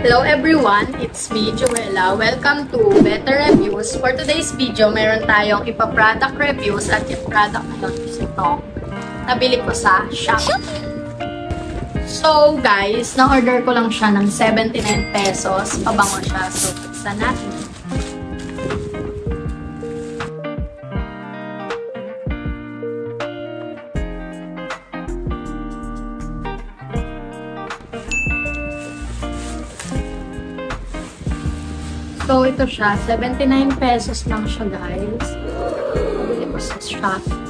Hello everyone, it's me, Joella. Welcome to Better Reviews. For today's video, meron tayong ipa-product reviews at yung product na yun is ito. Nabili ko sa Shopee. So guys, na-order ko lang siya ng 79 pesos. Pabango siya. So, buksan natin. So, ito siya. 79 pesos lang siya, guys. Nabili ko sa Shopee.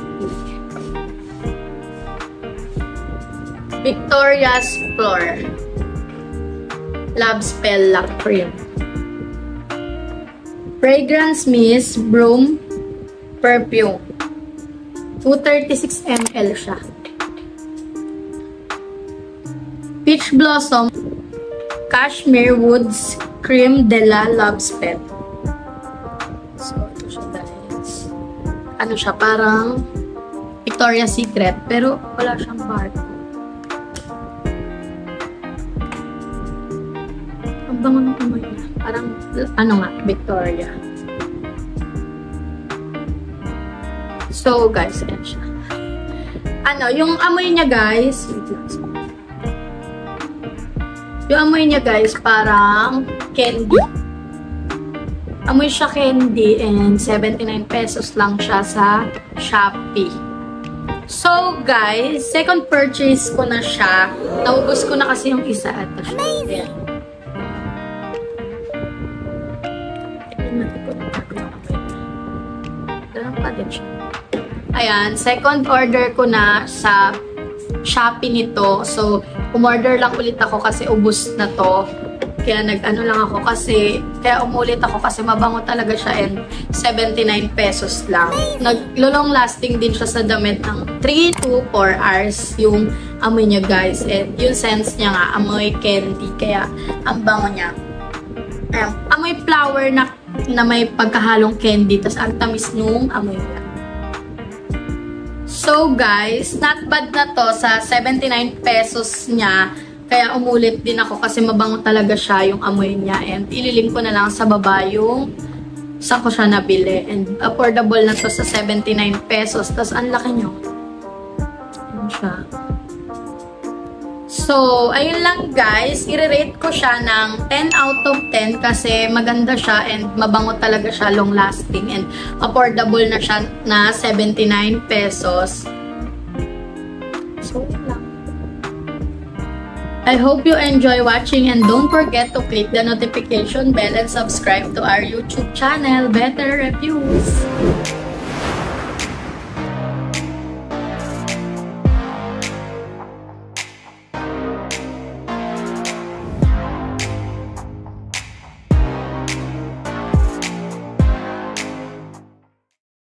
Victoria's Floor. Love Spell Lock Cream. Fragrance Mist Broom Perfume. 236 ml siya. Peach Blossom Cashmere Woods Cream de la Love Spell. So, ito siya guys. Ano siya? Parang Victoria's Secret. Pero wala siyang barcode. Ang bango ng amoy niya. Parang, ano nga, Victoria. So, guys, ayan siya. Ano, yung amoy niya guys, yung amoy niya guys, parang candy. Amoy siya candy and 79 pesos lang siya sa Shopee. So guys, second purchase ko na siya. Naubos ko na kasi yung isa. Ito siya. Amazing! Tignan natin kung ano yung amoy niya. Ganun pa din siya. Ayan, second order ko na sa Shopee nito. So, umorder lang ulit ako kasi ubos na to. Kaya nag-ano lang ako kasi, kaya umulit ako kasi mabango talaga siya and 79 pesos lang. Nag-long lasting din siya sa damit ng 3 to 4 hours yung amoy niya guys. And yung scent niya nga, amoy candy. Kaya ang bango niya. Ayan, amoy flower na may pagkahalong candy. Tapos ang tamis nung amoy niya. So guys, not bad na to sa 79 pesos niya. Kaya umulit din ako kasi mabango talaga siya yung amoy niya. And ililink ko na lang sa baba yung saan ko siya nabili. And affordable na to sa 79 pesos. Tapos ang laki nyo. Ayan siya. So, ayun lang guys. I-rate ko siya ng 10 out of 10 kasi maganda siya and mabango talaga siya, long lasting and affordable na siya na 79 pesos. So, yun lang. I hope you enjoy watching and don't forget to click the notification bell and subscribe to our YouTube channel, Better Reviews.